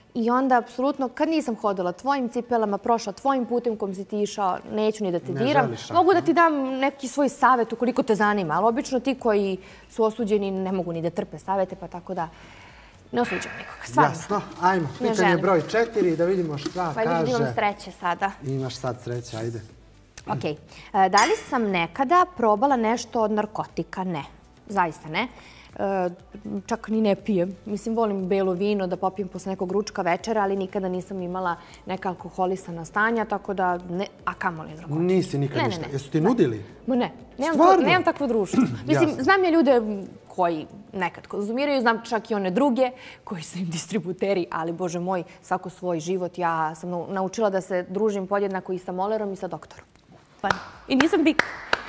I onda, apsolutno, kad nisam hodala tvojim cipelama, prošla tvojim putem kojim si ti išao, neću ni da te diram. Mogu da ti dam neki svoj savjet ukoliko te zanima, ali obično ti koji su osuđeni ne mogu ni da trpe savjete, pa tako da ne osuđujem nikoga. Stvarno. Jasno. Ajmo, pitanje broj 4, da vidimo šta kaže. Pa imam sreće sada. Imaš sad sreće, ajde. Ok. Da li sam nekada probala nešto od narkotika? Ne. Zaista ne. Čak ni ne pijem. Mislim, volim belo vino da popijem posle nekog ručka večera, ali nikada nisam imala neka alkoholisana stanja, tako da ne, a kamoli narkotika. Nisi nikad ništa. Jesu ti nudili? Ma ne. Stvarno? Nemam takvo društvo. Mislim, znam ja ljude koji nekad konzumiraju, znam čak i one druge koji su im distributeri, ali Bože moj, svako svoj život. Ja sam naučila da se družim podjednako i sa molerom i sa doktorom. Pa, i nisam bik.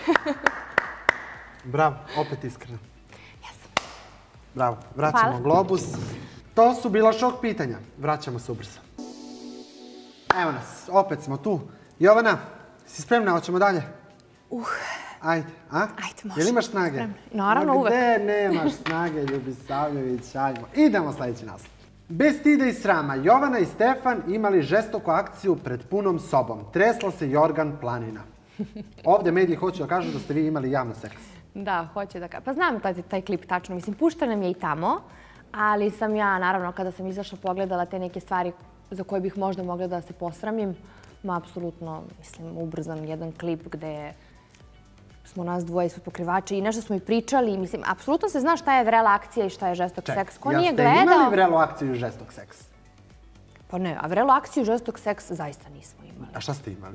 Bravo, opet iskreno. Jesam. Bravo, vraćamo globus. To su bila šok pitanja. Vraćamo se ubrzo. Evo nas, opet smo tu. Jovana, si spremna? Hoćemo dalje? Ajde, a? Ajde, može. Jel imaš snage? Spremna. Naravno, uvek. Gde nemaš snage, Ljubisavljević? Ajmo. Idemo sljedeći naslov. Bez stida i srama, Jovana i Stefan imali žestoku akciju pred punom sobom. Tresla se Jorgan Planina. Ovdje mediji hoću da kažu da ste vi imali javno seks. Da, hoće da kažem. Pa znam taj klip tačno. Mislim, pušta nam je i tamo, ali sam ja, naravno, kada sam izašla, pogledala te neke stvari za koje bih možda mogla da se posramim. Ma, apsolutno, mislim, ubrzan jedan klip gde smo nas dvoje ispod pokrivača i nešto smo i pričali. Mislim, apsolutno se zna šta je vrela akcija i šta je žestok seks. Ko nije gledao... Jeste imali vrelu akciju i žestok seks? Pa ne, a vrelu akciju i žestok seks zaista nismo imali. A šta ste imali?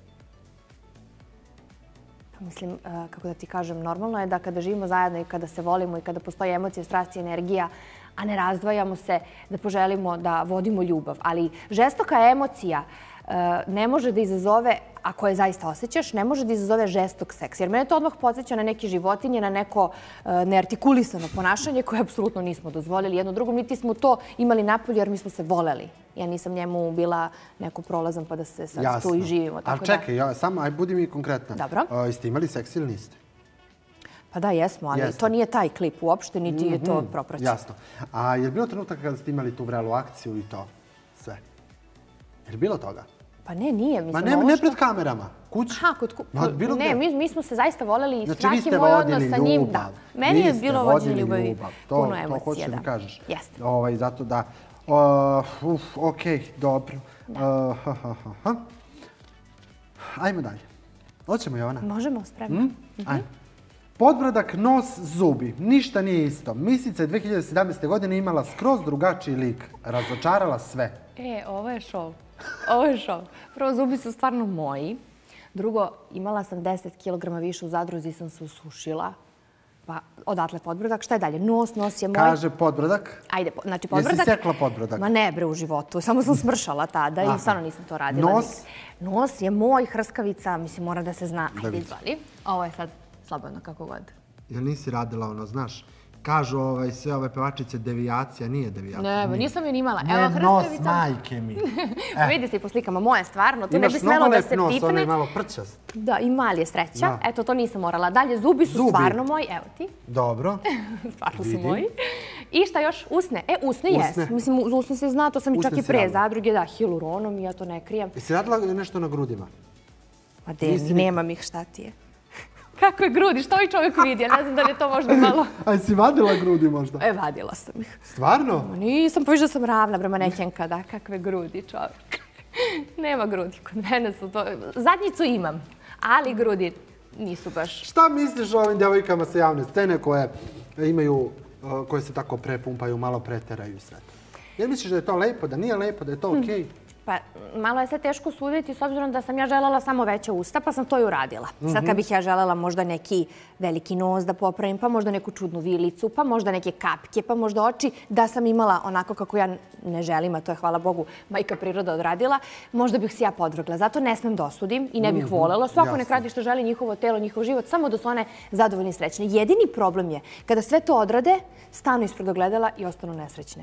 Mislim, kako da ti kažem, normalno je da kada živimo zajedno i kada se volimo i kada postoji emocija, strast i energija, a ne razdvajamo se, da poželimo da vodimo ljubav. Ali žestoka emocija ne može da izazove, ako je zaista osjećaš, ne može da izazove žestok seks. Jer mene to odmah podsjeća na neke životinje, na neko neartikulisano ponašanje koje apsolutno nismo dozvolili jedno drugom. Niti smo to imali napolju jer mi smo se voleli. Ja nisam njemu bila neko prolazan pa da se sad tu i živimo. Ali čekaj, samo aj budi mi konkretna. Dobro. Jeste imali seks ili niste? Pa da, jesmo, ali to nije taj klip uopšte, niti je to propraćeno. Jasno. A je li bilo trenutak kada ste imali tu vrelu akciju i to sve? Je li bilo toga? Pa ne, nije. Ma ne pred kamerama, kući. Aha, ne, mi smo se zaista voleli i svaki moj odnos sa njim. Znači vi ste vodili ljubav. Meni je bilo vođenje ljubavi puno emocije. To hoćeš da kažeš. Jeste. Zato da. Okej, dobro. Ajmo dalje. Hoćemo, Jovana? Možemo, spremno. Ajmo. Podbradak, nos, zubi. Ništa nije isto. Misica je 2017. godine imala skroz drugačiji lik. Razočarala sve. Ovo je šov. Ovo je šov. Prvo, zubi su stvarno moji. Drugo, imala sam 10 kg više u zadruzi, sam se usušila. Pa, odatle podbradak. Šta je dalje? Nos je moj. Kaže podbradak. Ajde, znači podbradak. Jesi sekla podbradak? Ma ne, bre, u životu. Samo sam smršala tada i stvarno nisam to radila. Nos? Nos je moj, hrskavica, mislim, mora da se zna. Ajde, izvali. Ovo je sad slobodno, kako god. Jel nisi radila ono, znaš? Kažu sve ove pevačice devijacija, nije devijacija. Ne, nisam je ni imala. Ne, nos, majke mi. Vidi se i po slikama, moja stvarno. Tu ne bi smelo da se pipne. Imaš mnogo lep nos, on je malo prčast. Da, i mali je sreća. Eto, to nisam morala. Dalje, zubi su stvarno moji. Evo ti. Dobro. Stvarno su moji. I šta još? Usne. Usne jes. Mislim, uz usne se zna, to sam i čak i pre zadruge, da, hiluronom i ja to ne krijem. Jesi radila nešto na grudima? Pa nemam ih, šta ti je? Kako je grudi? Što ovaj čovjek vidi? Ja ne znam da li je to možda malo... A jesi vadila grudi možda? Vadila sam ih. Stvarno? Nisam, pa viš da sam ravna prema nekenka, da, kakve grudi čovjek. Nema grudi kod mene su to... Zadnjicu imam, ali grudi nisu baš... Šta misliš o ovim djevojkama sa javne scene koje imaju, koje se tako prepumpaju, malo preteraju i sve to? Jer misliš da je to lepo, da nije lepo, da je to okej? Pa malo je sve teško suditi s obzirom da sam ja želela samo veća usta, pa sam to i uradila. Sad kad bih ja želela možda neki veliki nos da popravim, pa možda neku čudnu vilicu, pa možda neke kapke, pa možda oči, da sam imala onako kako ja ne želim, a to je, hvala Bogu, majka priroda odradila, možda bih se ja podvrgla. Zato ne smem da osudim i ne bih volela. Svako nek radi što želi, njihovo telo, njihov život, samo da su one zadovoljne i srećne. Jedini problem je kada sve to odrade, stanu ispred ogledala i ostanu nesrećne.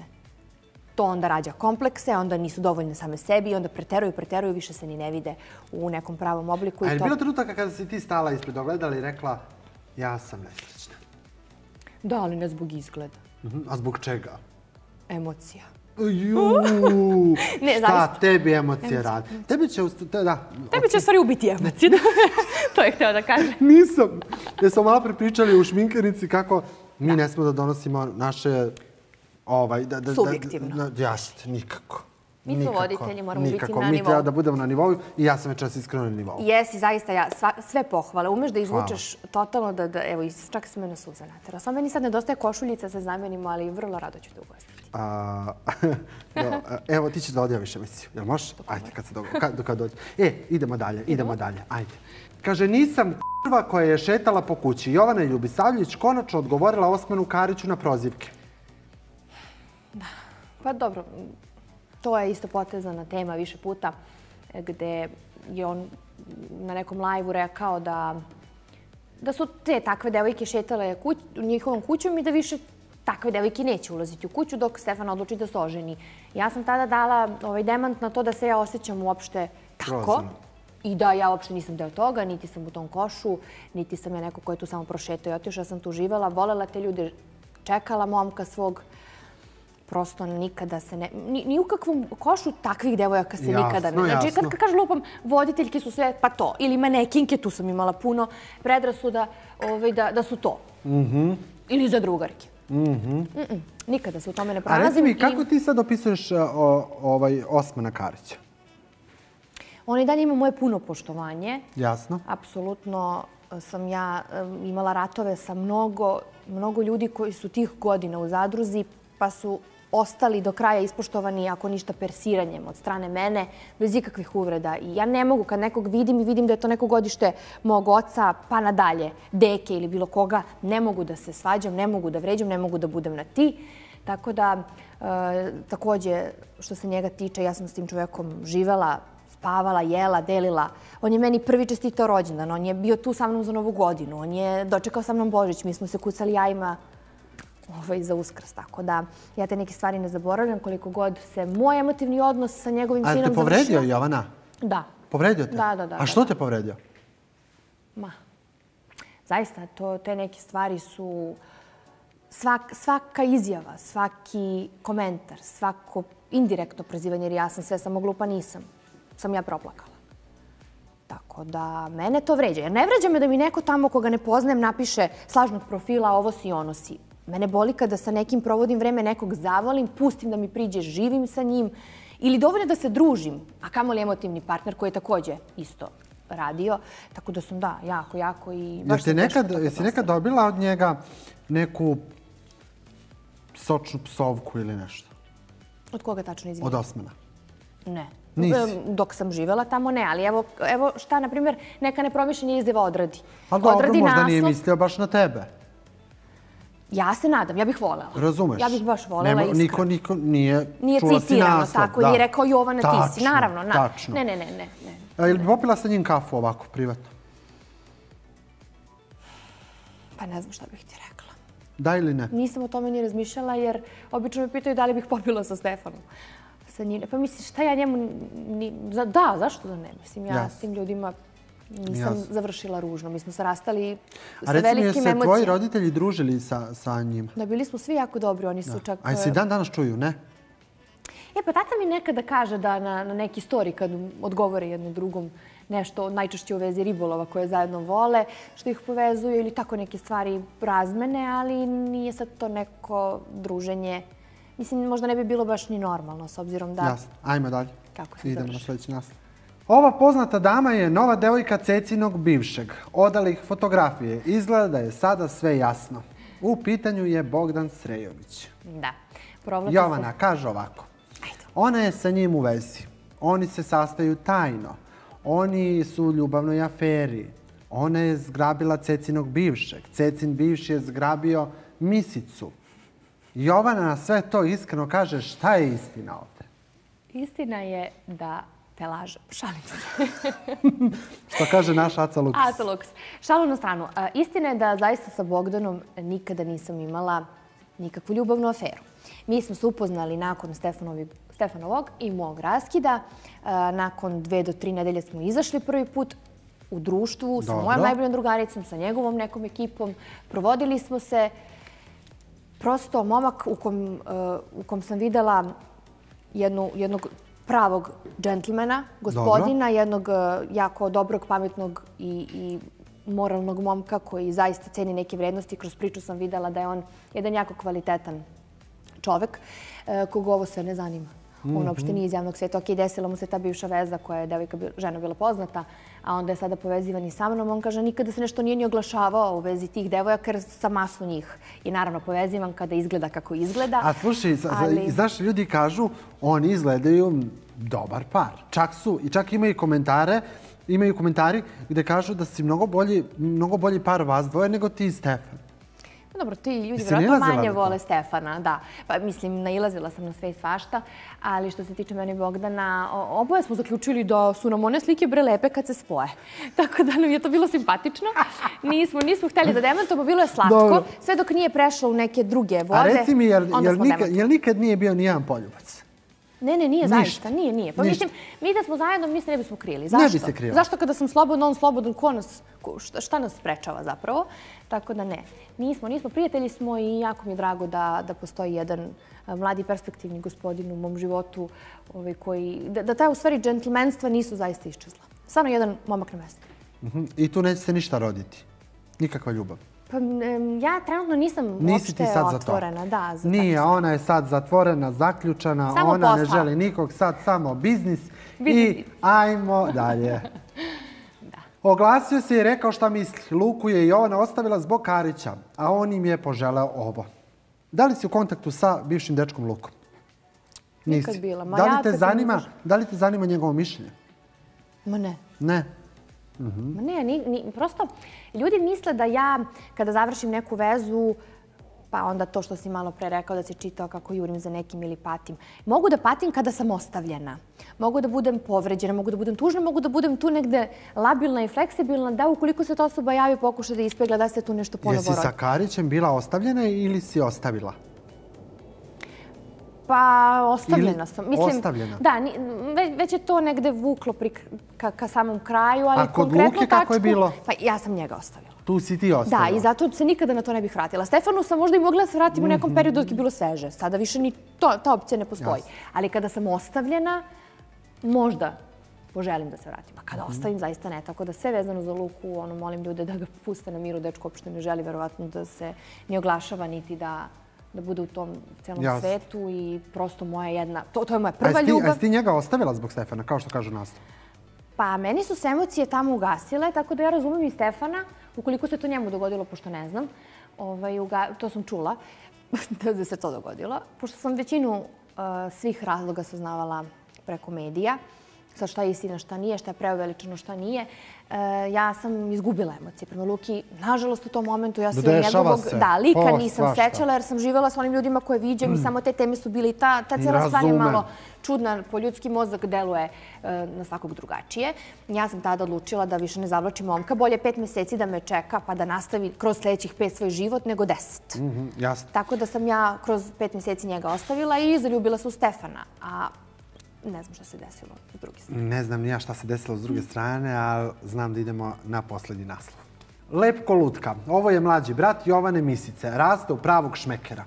To onda rađa komplekse, onda nisu dovoljne same sebi, onda preteruju, više se ni ne vide u nekom pravom obliku. A je li bilo trenutaka kada si ti stala ispred ogledala i rekla ja sam nesrećna? Da, ali ne zbog izgleda. A zbog čega? Emocija. Šta tebi emocije radi? Tebi će stvari ubiti emocije. To je hteo da kaže. Nisam. Jer smo malo pričali u šminkarici kako mi ne smo da donosimo naše... Subjektivno. Jasne, nikako. Mi smo voditelji, moramo biti na nivou. Mi treba da budemo na nivou i ja sam večeras iskreno na nivou. Jesi, zaista, sve pohvale. Umeš da izvučeš totalno da, evo, čak se me na suza natera. Samo meni sad nedostaje košuljica sa zamenimo, ali vrlo rado ću te ugostiti. Evo, ti ćeš da odjaviš emisiju. Jel možeš? Ajde, kad dođe. Idemo dalje. Ajde. Kaže, nisam k***va koja je šetala po kući. Jovana Ljubisavljević konačno odgovorila Osmanu Kariću na prozivke. Da, pa dobro. To je isto potezana tema više puta gde je on na nekom live-u rekao da su te takve devojke šetale njihovom kućom i da više takve devojke neće ulaziti u kuću dok Stefan odluči da se oženi. Ja sam tada dala demant na to da se ja osjećam uopšte tako i da ja uopšte nisam deo toga, niti sam u tom košu, niti sam ja neko ko je tu samo prošetao i otišla. Sam tu živela, volela te ljude, čekala momka svog. Prosto nikada se ne... Ni u kakvom košu takvih devojaka se nikada ne... Znači, kad kažu lupam, voditeljke su sve, pa to. Ili manekinke, tu sam imala puno predrasuda da su to. Ili za drugarke. Nikada se u tome ne pronalazim. A reci mi, kako ti sad opisuješ Osmana Karića? On i dalje ima moje puno poštovanje. Jasno. Apsolutno sam ja imala ratove sa mnogo ljudi koji su tih godina u zadruzi, pa su ostali do kraja ispoštovani, ako ništa, persiranjem od strane mene, bez ikakvih uvreda. I ja ne mogu, kad nekog vidim i vidim da je to neko godište mog oca, pa nadalje, deke ili bilo koga, ne mogu da se svađam, ne mogu da vređam, ne mogu da budem na ti. Tako da, takođe, što se njega tiče, ja sam s tim čovekom živela, spavala, jela, delila. On je meni prvi čestitao rođendan, on je bio tu sa mnom za Novu godinu, on je dočekao sa mnom Božić, mi smo se kucali jajima za Uskrs, tako da ja te neke stvari ne zaboravljam, koliko god se moj emotivni odnos sa njegovim sinom završio. A te povredio, Jovana? Da. Povredio te? Da. A što te povredio? Zaista, te neke stvari su svaka izjava, svaki komentar, svako indirektno prozivanje, jer ja sam sve samo glupa, nisam. Sam ja proplakala. Tako da, mene to vređa. Jer ne vređa me da mi neko tamo koga ne poznajem napiše s lažnog profila ovo si ono si. Mene boli kada sa nekim provodim vreme, nekog zavolim, pustim da mi priđe, živim sa njim ili dovoljno da se družim, a kamoli emotivni partner koji je takođe isto radio. Tako da sam, jako i... Jesi nekad dobila od njega neku sočnu psovku ili nešto? Od koga tačno, izvijem? Od Osmana? Ne. Nisi? Dok sam živela tamo, ne. Ali evo šta, na primjer, neka nepromišljena izjava odradi. A dobro, možda nije mislio baš na tebe. Ja se nadam, ja bih volela. Razumeš? Ja bih baš volela iskreno. Niko nije čula si naslov. Nije citirano tako, nije rekao Jovana ti si. Naravno, tačno. Ne. Ili bi popila sa njim kafu ovako, privatno? Pa ne znam šta bih ti rekla. Da ili ne? Nisam o tome ni razmišljala jer obično me pitaju da li bih popila sa Stefanom. Pa misliš, šta ja njemu... Da, zašto da ne? Mislim, ja s tim ljudima nisam završila ružno. Mi smo se rastali sa velikim emocijama. A recimo, jesu se tvoji roditelji družili sa njima? Da, bili smo svi jako dobri. Oni su čak... A jesi dan danas čuju, ne? Pa tata mi nekada kaže da na neki story kad odgovore jednom drugom nešto, najčešće u vezi ribolova koje zajedno vole, što ih povezuje ili tako neke stvari razmene, ali nije sad to neko druženje. Mislim, možda ne bi bilo baš ni normalno, s obzirom da... Jasno. Ajmo dalje. Kako se idemo na sljedeći naslov. Ova poznata dama je nova devojka Cecinog bivšeg. Odali ih fotografije. Izgleda da je sada sve jasno. U pitanju je Bogdan Srejović. Da. Jovana kaže ovako. Ona je sa njim u vezi. Oni se sastaju tajno. Oni su u ljubavnoj aferi. Ona je zgrabila Cecinog bivšeg. Cecin bivši je zgrabio Misicu. Jovana na sve to iskreno kaže šta je istina ovde? Istina je da te lažem. Šalim se. Što kaže naš Aca Luks? Aca Luks. Šalu na stranu. Istina je da zaista sa Bogdanom nikada nisam imala nikakvu ljubavnu aferu. Mi smo se upoznali nakon Stefanovog i mog raskida. Nakon 2 do 3 nedelje smo izašli prvi put u društvu sa mojom najboljom drugaricom, sa njegovom nekom ekipom. Provodili smo se. Prosto momak u kom sam videla jednog pravog džentlmena, gospodina, jednog jako dobrog, pametnog i moralnog momka koji zaista ceni neke vrednosti. Kroz priču sam videla da je on jedan jako kvalitetan čovek koga ovo sve ne zanima. On uopšte nije iz javnog sveta. Ok, desila mu se ta bivša veza koja je žena bila poznata, a onda je sada povezivan i sa mnom. On kaže nikada se nešto nije ni oglašavao u vezi tih devojaka jer sa masu njih. I naravno povezivan kada izgleda kako izgleda. A slušaj, znaš, ljudi kažu oni izgledaju dobar par. Čak imaju komentari gde kažu da si mnogo bolji par vas dvoje nego ti i Stefan. Dobro, ti ljudi vjerojatno manje vole Stefana, da. Pa mislim, nailazila sam na sve i svašta, ali što se tiče mene i Bogdana, oboje smo zaključili da su nam one slike bre lepe kad se spoje. Tako da nam je to bilo simpatično. Nismo hteli da demantujemo, bilo je slatko, sve dok nije prešlo u neke druge vode. A reci mi, jel nikad nije bio nijedan poljubac? Ne, nije zaista, nije. Pa mislim, mi da smo zajedno, mi se ne bismo krili. Zašto? Ne bi se krila. Zašto kada sam slobodna, on slobodan, šta nas sprečava zapravo? Tako da ne. Nismo, prijatelji smo i jako mi je drago da postoji jedan mladi perspektivni gospodin u mom životu da ta u stvari džentlmenstva nisu zaista iščezla. Stvarno jedan momak na mestu. I tu neće se ništa roditi? Nikakva ljubav? Pa ja trenutno nisam uopšte otvorena. Nije, ona je sad zatvorena, zaključana, ona ne želi nikog, sad samo biznis i ajmo dalje. Oglasio se i rekao šta misli. Luku je Jovana ostavila zbog Karića, a on im je poželeo ovo. Da li si u kontaktu sa bivšim dečkom Lukom? Nisi. Nikad bila. Da li te zanima njegovo mišljenje? Ma ne. Ne? Ma ne, prosto ljudi misle da ja kada završim neku vezu, pa onda to što si malo pre rekao da si čitao kako jurim za nekim ili patim. Mogu da patim kada sam ostavljena. Mogu da budem povređena, mogu da budem tužna, mogu da budem tu negde labilna i fleksibilna, da ukoliko se ta osoba javi pokuša da ispegla da se tu nešto ponovo rodi. Jesi sa Karićem bila ostavljena ili si ostavila? Pa, ostavljena sam. Ostavljena? Da, već je to negde vuklo ka samom kraju, ali a kod Luke kako je bilo? Pa ja sam njega ostavila. Tu si ti ostavila? Da, i zato se nikada na to ne bih vratila. Stefanu sam možda i mogla da se vratim u nekom periodu dok je bilo sveže. Sada više ni ta opcija ne postoji. Ali kada sam ostavljena, možda poželim da se vratim. A kada ostavim, zaista ne. Tako da sve vezano za Luku, molim ljude da ga puste na miru. Dečko uopšte ne želi verovatno da se ni oglašava, niti da bude u tom celom svetu i prosto moja jedna... To je moja prva ljubav. A si ti njega ostavila zbog Stefana, kao što kažu naslov? Pa meni su se emocije tamo ugasile, tako da ja razumem i Stefana, ukoliko se to njemu dogodilo, pošto ne znam. To sam čula da se to dogodilo. Pošto sam većinu svih razloga saznavala preko medija, sa šta je istina, šta nije, šta je preuveličano, šta nije, ja sam izgubila emocije prema Luki. Nažalost, u tom momentu ja se njegovog lika nisam sećala jer sam živjela s onim ljudima koje viđam i samo te teme su bile i ta cijela stvar je malo čudna. Po ljudski mozak deluje na svakog drugačije. Ja sam tada odlučila da više ne zavlačim momka. Bolje 5 meseci da me čeka pa da nastavi kroz sljedećih 5 svoj život nego 10. Tako da sam ja kroz 5 meseci njega ostavila i zaljubila se u Stefana. A ne znam šta se desilo s druge strane. Ne znam ni ja šta se desilo s druge strane, ali znam da idemo na posljednji naslov. Lep ko lutka. Ovo je mlađi brat Jovane Misice. Raste u pravog šmekera.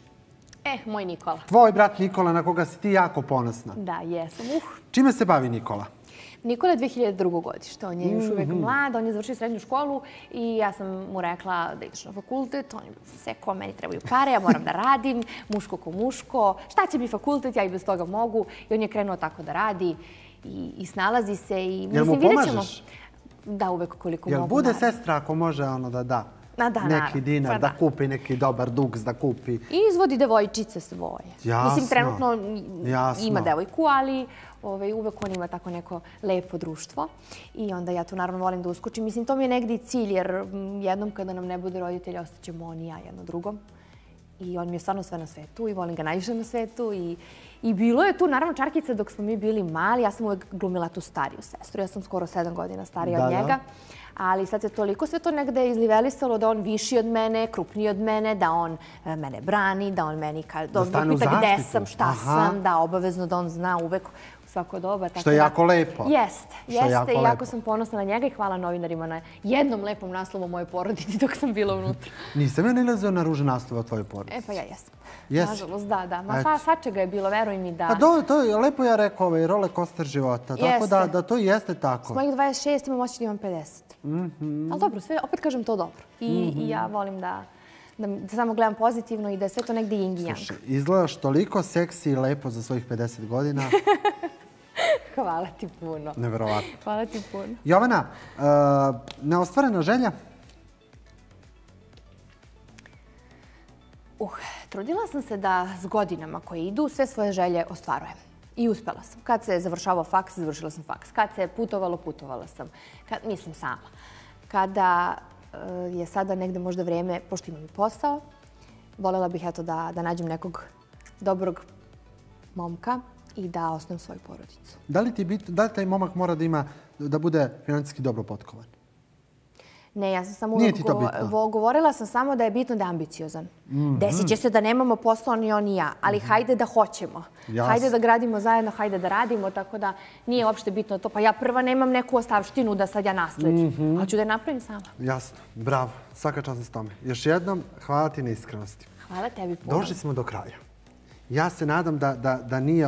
Moj Nikola. Tvoj brat Nikola na koga si ti jako ponosna. Da, jesam. Čime se bavi Nikola? Nikola je 2002. godište. On je još uvijek mlad, on je završio srednju školu i ja sam mu rekla da ideš na fakultet. On je sekao, meni trebaju pare, ja moram da radim, muško ko muško. Šta će mi fakultet, ja i bez toga mogu. I on je krenuo tako da radi i snalazi se. Jel mu pomažeš? Da, uvek koliko mogu. Jel bude sestra ako može da da? Neki dinar, da kupi neki dobar duks, da kupi. I izvodi devojčice svoje. Jasno. Mislim, trenutno ima devojku, ali uvek on ima tako neko lepo društvo. I onda ja tu naravno volim da uskočim. Mislim, to mi je negdje i cilj, jer jednom kada nam ne bude roditelja, ostaćemo on i ja jedno drugom. I on mi je stvarno sve na svetu i volim ga najviše na svetu. I bilo je tu, naravno, čarkica dok smo mi bili mali. Ja sam uvek glumila tu stariju sestru. Ja sam skoro 7 godina starija od njega. Ali sad se toliko sve to negde izlivelisalo da on viši od mene, krupniji od mene, da on mene brani, da on meni pita gde sam, šta sam, da obavezno da on zna uvek svako doba. Što je jako lepo. Jeste i jako sam ponosna na njega i hvala novinarima na jednom lepom naslovu o mojoj porodici dok sam bila unutra. Nisam ja nalazio na ružan naslov o tvojoj porodici. Pa ja jesam. Jesi? Nažalost, da. Ma svačega je bilo, veruj mi da... Pa to je lepo ja rekao, roller coaster života. Tako da to jeste tako. S mojih 26 imam moći da imam 50. Ali dobro, sve, opet kažem to dobro. I ja volim da samo gledam pozitivno i da je sve to negdje yin i yang. Slušaj, izgledaš toliko seksi i lepo za svojih 50 godina. Hvala ti puno. Neverovatno. Hvala ti puno. Jovana, neostvarena želja? Trudila sam se da s godinama koje idu sve svoje želje ostvarujem. I uspela sam. Kad se završavao faks, završila sam faks. Kad se putovalo, putovala sam. Mislim sama. Kada je sada negde možda vrijeme, pošto imam i posao, voljela bih da nađem nekog dobrog momka i da osnovim svoju porodicu. Da li taj momak mora da bude financijski dobro potkovan? Ne, ja sam samo govorila sam samo da je bitno da je ambiciozan. Desit će se da nemamo posao ni on ni ja, ali hajde da hoćemo. Hajde da gradimo zajedno, hajde da radimo, tako da nije uopšte bitno to. Pa ja prva nemam neku ostavštinu da sad ja nasledim. Hoću da je napravim sama. Jasno, bravo, svaka čast s tome. Još jednom, hvala ti na iskrenosti. Hvala tebi puno. Došli smo do kraja. Ja se nadam da nije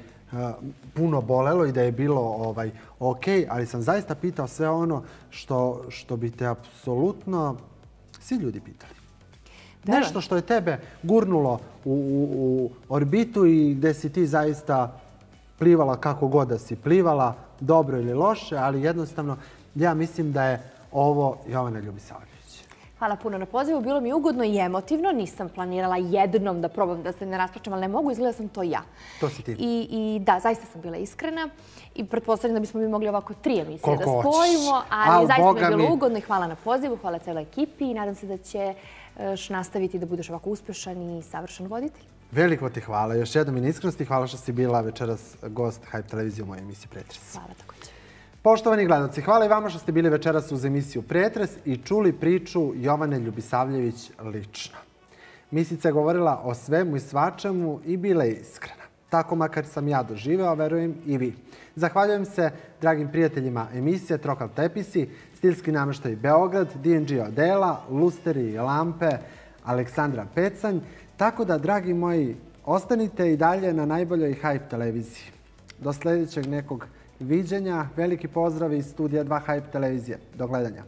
puno bolelo i da je bilo ok, ali sam zaista pitao sve ono što bi te apsolutno svi ljudi pitali. Nešto što je tebe gurnulo u orbitu i gde si ti zaista plivala kako god da si plivala, dobro ili loše, ali jednostavno ja mislim da je ovo Jovana Ljubisavljević. Hvala puno na pozivu. Bilo mi ugodno i emotivno. Nisam planirala jednom da probam da se ne rasplačem, ali ne mogu. Izgleda sam to ja. To si ti. I da, zaista sam bila iskrena. I pretpostavljam da bismo mi mogli ovako 3 emisije da spojimo. Ali zaista mi je bilo ugodno i hvala na pozivu. Hvala celoj ekipi i nadam se da ćeš nastaviti da budeš ovako uspešan i savršen voditelj. Veliko ti hvala. Još jednom i na iskrenosti. Hvala što si bila večeras gost Hype televizije u mojoj emisiji Pretres. Hvala također. Poštovani gledalci, hvala i vama što ste bili večeras uz emisiju Pretres i čuli priču Jovane Ljubisavljević lično. Misica je govorila o svemu i svačemu i bila je iskrena. Tako makar sam ja doživeo, verujem i vi. Zahvaljujem se dragim prijateljima emisije Trokal tepisi, Stilski namještaj Beograd, D&G odela, Lusteri i lampe, Aleksandra Pecanj. Tako da, dragi moji, ostanite i dalje na najboljoj Hype televiziji. Do sljedećeg nekog viđenja. Veliki pozdrav iz studija 2 Hype televizije. Do gledanja.